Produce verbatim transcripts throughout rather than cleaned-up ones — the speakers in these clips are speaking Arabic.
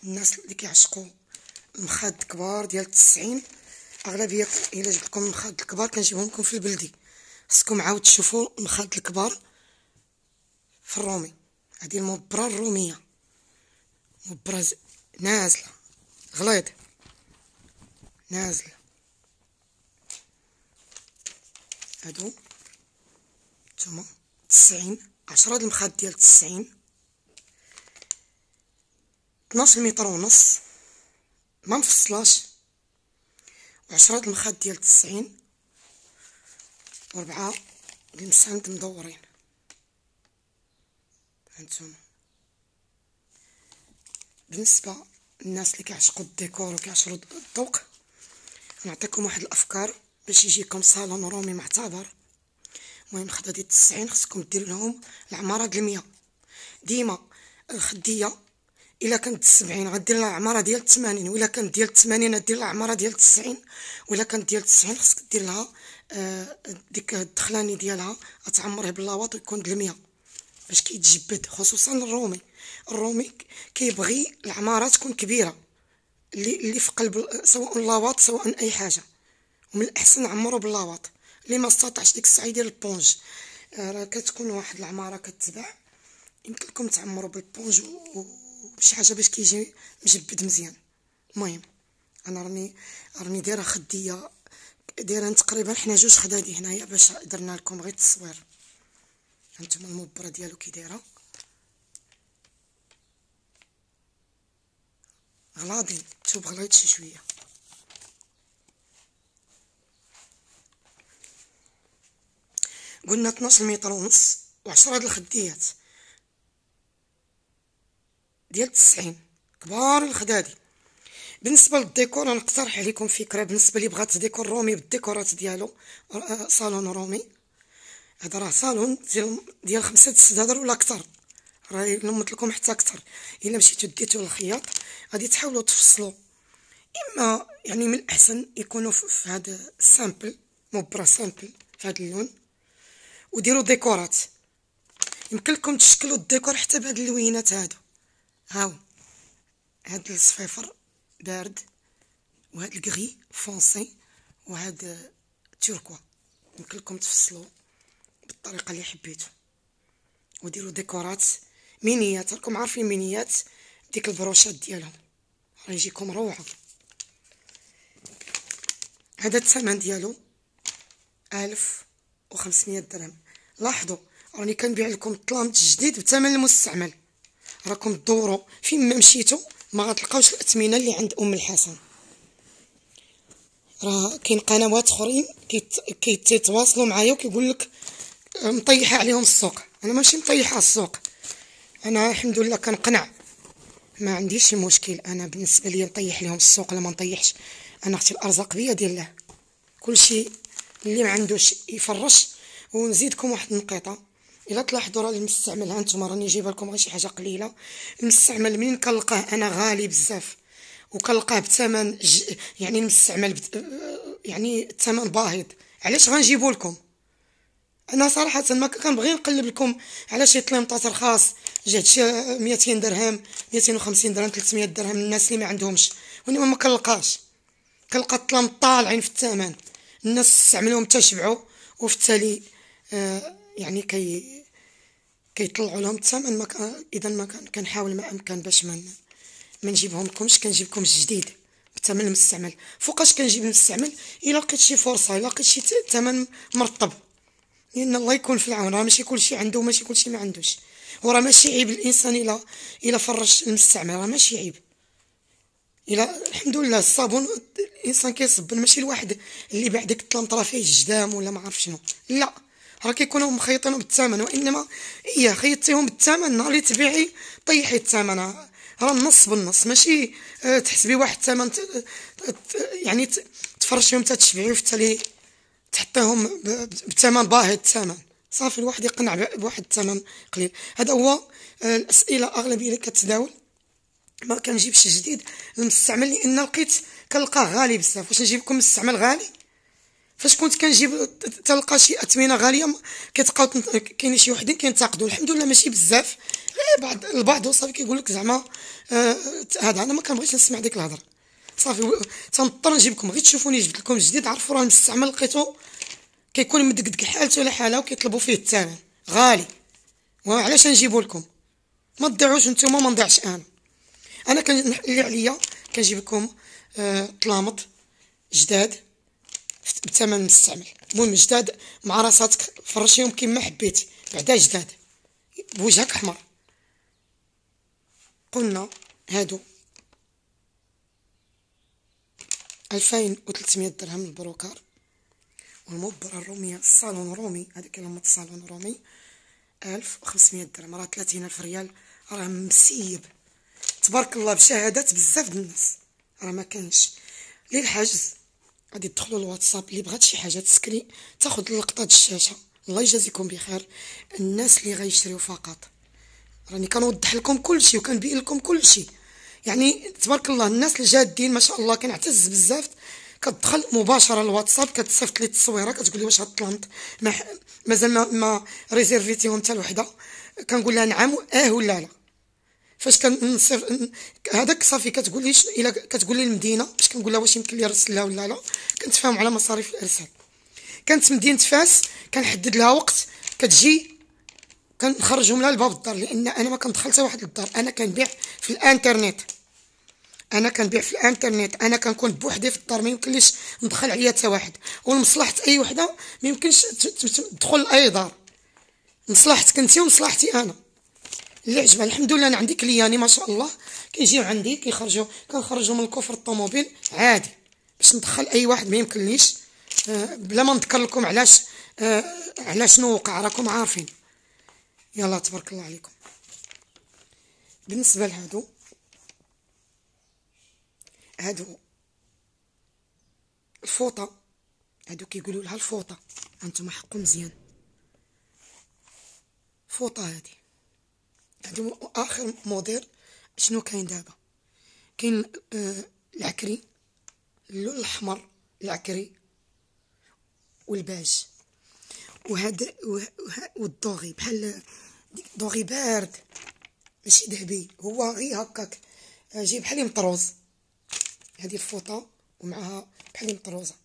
الناس اللي كيعشقوا المخاد الكبار ديال التسعين اغلبيه الا جبت لكم المخاد الكبار كنجيبهم لكم في البلدي. خصكم عاود تشوفوا المخاد الكبار في الرومي. هذه المبره الروميه مبره نازله غليظ نازله. هادو نتوما تسعين عشرة د المخاد ديال تسعين اثناش متر ونص ما مفصلاش، وعشرة د المخاد ديال تسعين وربعة المساند مدورين. هانتوما بالنسبه للناس اللي كيعشقوا الديكور وكيعشقوا الذوق نعطيكم واحد الافكار باش يجيكم صالون رومي معتبر. المهم خدا ديال التسعين خصكم ديروا لهم العماره ديال المية. ديما الخديه الا كانت السبعين غدير لها عماره ديال الثمانين، وإلا كانت ديال الثمانين غدير لها عماره ديال التسعين، وإلا كانت ديال التسعين خصك دير لها آه ديك الدخلاني ديالها غتعمره باللاواط ويكون د المية باش كيتجبد. خصوصا الرومي الرومي كيبغي العماره تكون كبيره اللي اللي في قلب سواء لاواط سواء اي حاجه، ومن الاحسن نعمرو باللاواط. اللي ما استطاعش ديك الساعه يدير البونج. راه كتكون واحد العماره كتباع يمكن لكم تعمروا بالبونج وشي حاجه باش كيجي مجبد مزيان. المهم انا راني راني دايره خديه دايره تقريبا حنا جوج خدادي هنايا باش درنا لكم غير التصوير. هانتوما المبره ديالو كي دايره غلاضي شوف غليظ شي شويه. قلنا اثناش متر ونص وعشرة د الخديات ديال التسعين كبار الخدادي. بالنسبه للديكور نقترح عليكم فكره بالنسبه لي بغات ديكور رومي بالديكورات ديالو. صالون رومي هذا راه صالون ديال ديال خمسة السدادر ولا اكثر، راه نمت لكم حتى اكثر. الا مشيتو ديتو للخياط غادي تحاولوا تفصلوا، اما يعني من الاحسن يكونوا في هذا السامبل مبره سامبل في هذا اللون وديروا ديكورات. يمكن لكم تشكلوا الديكور حتى بهاد اللوينات هادو. هاو هاد الصفيفر بارد وهاد الكغي فونسي وهاد توركوا. يمكن لكم تفصلوا بالطريقه اللي حبيتو وديروا ديكورات مينيات. راكم عارفين مينيات ديك البروشات ديالهم راه يجيكم روعه. هذا الثمن ديالو ألف وخمسمية درهم. لاحظوا راني كنبيع لكم الطلامط الجديد بثمن المستعمل. راكم تدوروا فين ما مشيتوا ما غتلقاوش الاثمنه اللي عند ام الحسن. راه كاين قنوات اخرين كيتواصلوا معايا وكيقول لك مطيحه عليهم السوق. انا ماشي مطيحه السوق، انا الحمد لله كنقنع ما عنديش شي مشكل. انا بالنسبه لي نطيح لهم السوق ولا ما نطيحش، انا اختي الارزاق بيد الله. كلشي اللي ما عندوش يفرش. ونزيدكم واحد النقيطه الا تلاحظوا راه المستعمل ها نتوما راني جايبه لكم غير شي حاجه قليله. المستعمل منين كنلقاه انا غالي بزاف وكنلقاه بثمن ج... يعني المستعمل بت... يعني الثمن باهظ. علاش غنجيبو لكم؟ انا صراحه ما كنبغي نقلب لكم على شي طليمطات رخاص جات شي مئتين درهم مئتين وخمسين درهم ثلاثمية درهم الناس اللي ما عندهمش، وانما ما كنلقاش. كنلقى الطلام طالعين في الثمن، الناس استعملوهم تشبعوا وفي التالي آه يعني كي كيطلعوا لهم الثمن. ما كان اذا ما كان كنحاول ما امكن باش ما ما نجيبهم لكمش. كنجيب لكم الجديد بثمن المستعمل. فوقاش كنجيب المستعمل؟ الا لقيت شي فرصه الا لقيت شي ثمن مرطب، لان الله يكون في العون. راه ماشي كلشي عنده وماشي كلشي ما عندوش. وراه ماشي عيب الانسان الا الا فرش المستعمل، راه ماشي عيب. الى الحمد لله الصابون الانسان كيصبن، ماشي الواحد اللي باع ديك الطلمطره فيه الجدام ولا ما عرف شنو. لا راه كيكونوا مخيطينهم بالثمن، وانما ايه خيطتيهم بالثمن نهار اللي تبيعي طيحي الثمن. راه النص بالنص، ماشي اه تحسبي واحد الثمن يعني تفرشيهم حتى تشبعي وفي التالي تحطيهم بثمن باهظ الثمن. صافي الواحد يقنع بواحد الثمن قليل. هذا هو اه الاسئله اغلبيه اللي كتداول. ما كنجيبش جديد المستعمل لان لقيت كنلقاه غالي بزاف. واش نجيب لكم مستعمل غالي؟ فاش كنت كنجيب تلقى شي اثمنه غاليه كيتبقاو كاين شي وحدين كينتقدوا، الحمد لله ماشي بزاف، غير بعض البعض وصافي كيقول لك زعما آه هذا. انا ما كنبغيش نسمع ديك الهضره صافي، تنضطر نجيبكم غير تشوفوني جبت لكم جديد، عرفوا راه المستعمل لقيتو كيكون مدقدق حالته ولا حاله وكيطلبوا فيه الثمن غالي، وعلاش نجيبو لكم؟ ما تضيعوش نتوما ما نضيعش انا. انا كان اللي عليا كنجيب لكم آه طلامط جداد بثمن مستعمل، المهم جداد مع راساتك فرشيهم كيما حبيتي، بعدا جداد بوجهك احمر. قلنا هادو ألفين وثلاثمية درهم البروكار، والمبرة الرومية الصالون رومي، هذيك لمة الصالون رومي ألف وخمسمية درهم، راه ثلاثين ألف ريال، راه مسيب تبارك الله بشهادات بزاف د الناس، راه ما كاينش. للحجز غادي تدخلوا الواتساب، اللي بغات شي حاجه تسكري تاخذ لقطه الشاشه. الله يجازيكم بخير الناس اللي غيشريو فقط، راني كنوضح لكم كل شيء وكنبين لكم كل شيء، يعني تبارك الله الناس الجادين ما شاء الله كنعتز بزاف. كتدخل مباشره الواتساب كتصيفط لي التصويره كتقول لي واش هاد الطلانط مازال ما, ما ريزيرفيتيهم حتى الوحده، كنقول لها نعم اه ولا لا. فاش كنصيف هذاك صافي كتقول لي الا كتقول لي المدينه، باش كنقول لها واش يمكن لي نرسل لها ولا لا، كنتفاهم على مصاريف الارسال. كانت مدينه فاس كنحدد لها وقت كتجي كنخرجهم لها لباب الدار، لان انا ما كندخل حتى واحد للدار، انا كنبيع في الانترنت، انا كنبيع في الانترنت، انا كنكون بوحدي في الدار، ما يمكنليش ندخل عليا حتى واحد، ولمصلحه اي وحده ما يمكنش تدخل لاي دار، مصلحتك انت ومصلحتي انا اللي عجبها. الحمد لله انا عندي كلياني ما شاء الله كيجيو عندي كيخرجوا كنخرجوا من الكفر الطوموبيل عادي باش ندخل اي واحد ما يمكنليش، آه بلا ما نذكر لكم علاش آه على شنو وقع راكم عارفين. يلا تبارك الله عليكم. بالنسبه لهادو هادو الفوطه، هادو كيقولوا لها الفوطه، انتم حقوا مزيان، فوطه هادي هادو اخر موديل. شنو كاين دابا؟ كاين آه العكري، اللون الاحمر العكري والباج، وهذا والدوغي بحال دوغي بارد ماشي ذهبي، هو غير هكاك جاي بحال مطروز. هذه الفوطه ومعها بحال مطروزه،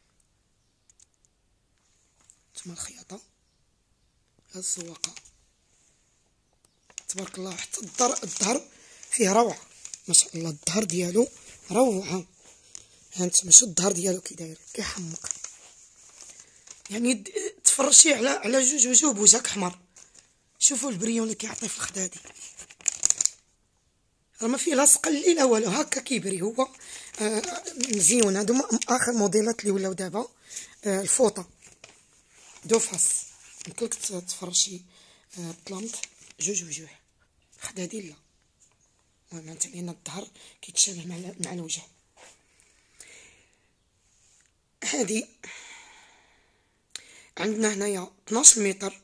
ثم الخياطه هاد الزواقه تبارك الله. حتى الظهر الظهر فيه روعه ما شاء الله، الظهر ديالو روعه، هانتوما شو الظهر ديالو كي داير كيحمق، يعني تفرشي على على جوج وجوه بوجهك احمر. شوفوا البريون اللي كيعطي في الخدادي، راه ما فيه لا سقل لا والو، هكا كيبري هو آه مزيون. هادو اخر موديلات اللي ولاو دابا. آه الفوطه دوفاس يمكنلك تفرشي آه طلانط جوج وجوه، خدادي لا، المهم انت لان الظهر كيتشابه مع مع الوجه. هادي عندنا هنايا اثناش متر،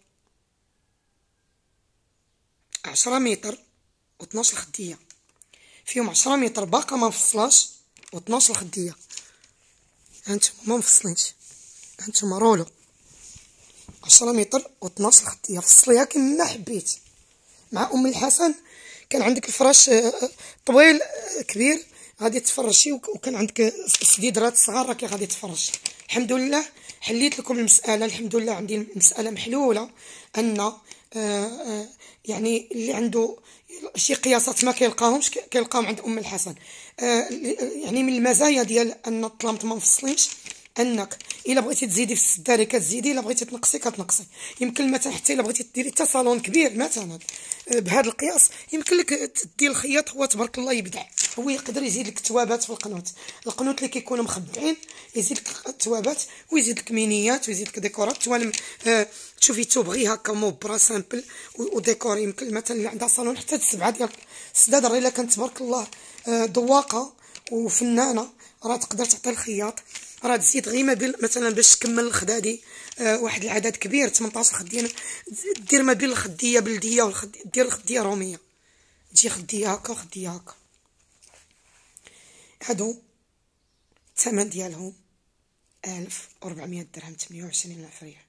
عشرة متر واثناش خديه، فيهم عشرة متر باقا ما مفصلاش واثناش خديه، هانتوما ما مفصلينش، هانتوما رولو عشرة متر واثناش خديه، فصليها كما حبيت. مع ام الحسن كان عندك الفراش طويل كبير غادي تفرشي، وكان عندك السديدرات صغار راكي غادي تفرشي. الحمد لله حليت لكم المساله، الحمد لله عندي المساله محلوله، ان آآ آآ يعني اللي عنده شي قياسات ما كيلقاهمش كيلقاهم عند ام الحسن. يعني من المزايا ديال ان الطلامط ما مفصلينش انك الا بغيتي تزيدي في السداري كتزيدي، الا بغيتي تنقصي كتنقصي. يمكن مثلا حتى الا بغيتي ديري حتى صالون كبير مثلا بهذا القياس يمكن لك تدي الخياط، هو تبارك الله يبدع، هو يقدر يزيد لك التوابات في القنوت، القنوت اللي كيكونوا مخبعين يزيد لك التوابات ويزيد لك مينيات ويزيد لك ديكورات. توالم آه تشوفي توبغي هكا موبرا سامبل وديكور. يمكن مثلا اللي عندها صالون حتى السبعه ديال السدادر الا كانت تبارك الله آه ذواقه وفنانه راه تقدر تعطي الخياط، راه تزيد غير ما بين مثلا باش تكمل الخدادي آه واحد العدد كبير ثمنطاش خديه، دير ما بين الخديه بلديه والخديه دير الخديه روميه، تجي خديه هكا خديه هكا. هادو الثمن ديالهم ألف وربعمية درهم، ثمانية وعشرين ألف ريال.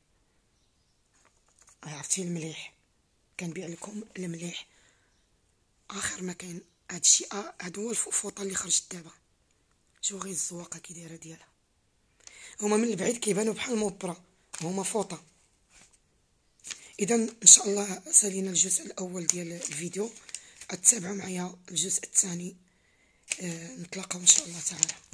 عرفتي المليح، كنبيع لكم المليح اخر ما كاين. هادشي هاد هو الفوطه اللي خرجت دابا. شوفوا غير الزواقه كي دايره ديالها، هما من البعيد كيبانوا بحال مبره، هما فوطه. اذا ان شاء الله سالينا الجزء الاول ديال الفيديو، تتابعوا معايا الجزء الثاني. أه نتلاقاو ان شاء الله تعالى.